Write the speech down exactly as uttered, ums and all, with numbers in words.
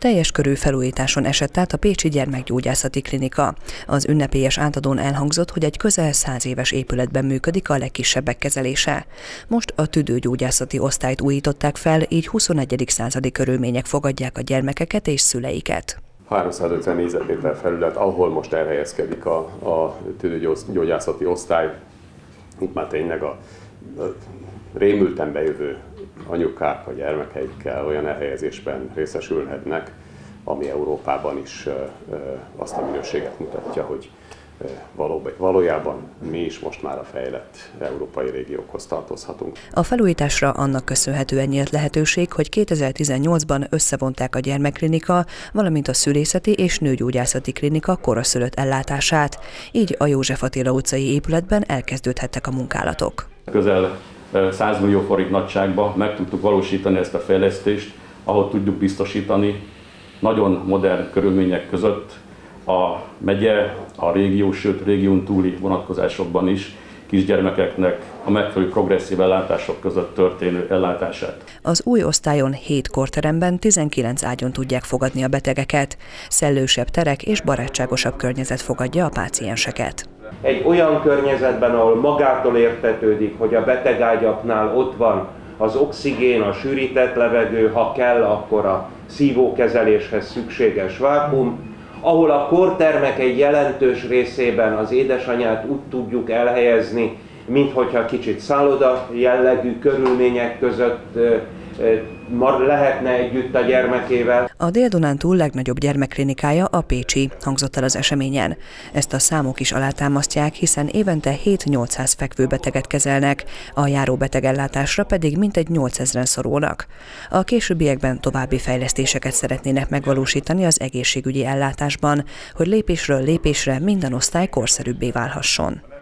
Teljes körű felújításon esett át a Pécsi Gyermekgyógyászati Klinika. Az ünnepélyes átadón elhangzott, hogy egy közel száz éves épületben működik a legkisebbek kezelése. Most a tüdőgyógyászati osztályt újították fel, így huszonegyedik századi körülmények fogadják a gyermekeket és szüleiket. háromszázötven négyzetméter felület, ahol most elhelyezkedik a, a tüdőgyógyászati osztály. Itt már tényleg a, a rémülten bejövő anyukák a gyermekeikkel olyan elhelyezésben részesülhetnek, ami Európában is azt a minőséget mutatja, hogy valójában mi is most már a fejlett európai régiókhoz tartozhatunk. A felújításra annak köszönhetően nyílt lehetőség, hogy kétezer-tizennyolcban összevonták a gyermekklinika, valamint a szülészeti és nőgyógyászati klinika koraszülött ellátását. Így a József Attila utcai épületben elkezdődhettek a munkálatok. Közel száz millió forint nagyságban meg tudtuk valósítani ezt a fejlesztést, ahol tudjuk biztosítani nagyon modern körülmények között a megye, a régió, sőt régión túli vonatkozásokban is kisgyermekeknek a megfelelő progresszív ellátások között történő ellátását. Az új osztályon hét korteremben tizenkilenc ágyon tudják fogadni a betegeket. Szellősebb terek és barátságosabb környezet fogadja a pácienseket. Egy olyan környezetben, ahol magától értetődik, hogy a betegágyaknál ott van az oxigén, a sűrített levegő, ha kell, akkor a szívókezeléshez szükséges vákuum, ahol a kórtermek egy jelentős részében az édesanyát úgy tudjuk elhelyezni, minthogyha kicsit szálloda jellegű körülmények között lehetne együtt a gyermekével. A Dél-Dunántúl legnagyobb gyermekklinikája a pécsi, hangzott el az eseményen. Ezt a számok is alátámasztják, hiszen évente hét-nyolcszáz fekvőbeteget kezelnek, a járóbetegellátásra pedig mintegy nyolcezren szorulnak. A későbbiekben további fejlesztéseket szeretnének megvalósítani az egészségügyi ellátásban, hogy lépésről lépésre minden osztály korszerűbbé válhasson.